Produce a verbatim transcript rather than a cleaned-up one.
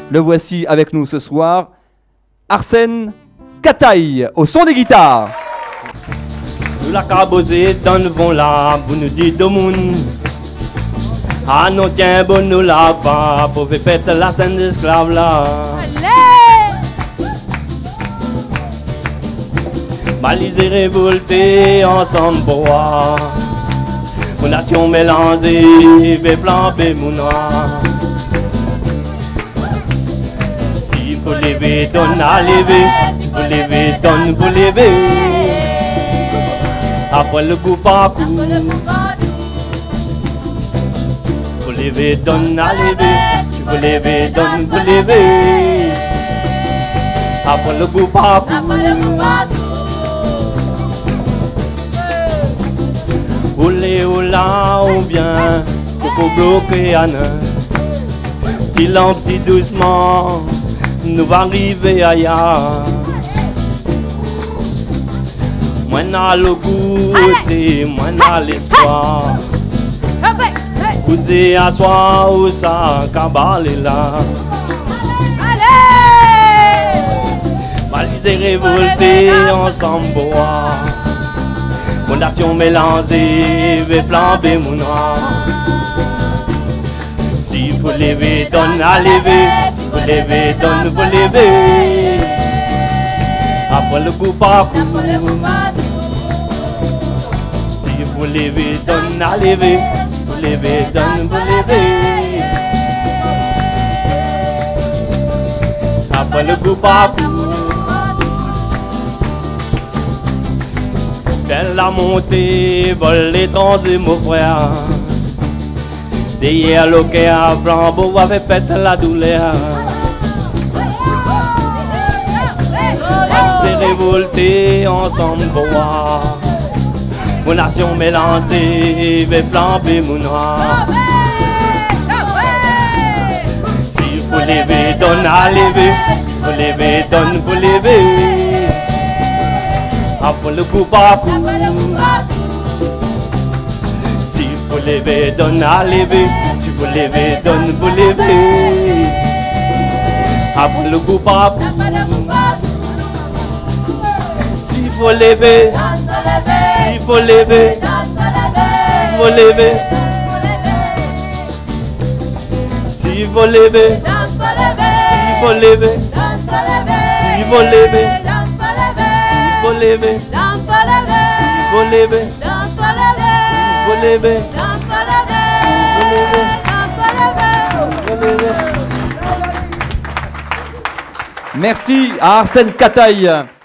Le voici avec nous ce soir, Arsène Kataï, au son des guitares. Nous la cabosé dans le vent là, vous nous dites au monde. Ah non, tiens, bon, nous la pas, pour faire péter la scène d'esclaves là. Balisé, révolté, ensemble bois. Mon nation mélangée, fait flamber mon noir. S'il faut lever, donne à lever. S'il faut lever, donne pour lever. Après le coup par coup. Faut lever, donne à lever. S'il faut lever, donne pour lever. Après le coup par coup. Oulé oula ou bien Coco bloqué à neuf. Petit lent, petit doucement nous va arriver ailleurs. Moi n'a le goût et moi n'a l'espoir. Vous à soi ou ça cabale là. Balisé révolté ensemble bois. Mon nation mélangée, vais flamber mon noir. S'il faut lever, donne à lever. S'il faut lever, donne pour lever. Après le coup par coup. S'il faut lever, donne à lever. S'il faut lever, donne pour lever. Après le coup par coup. Belle la montée, vol les transis, mon frère. Derrière le cœur, flambeau avait pété la douleur. On s'est révolté ensemble, bois. Mon nation mélangée, va flamber mon noir. S'il faut lever, donne à lever. S'il faut lever, donne pour lever. Après le coup par coup. S'il faut lever, donne à lever. S'il faut lever, donne pour lever. Après le coup par coup. S'il faut lever, s'il faut lever, s'il faut lever, s'il faut lever, s'il faut lever, s'il faut lever. Il faut lever, il faut lever, il faut lever, il faut lever. Merci à Arsène Kataï.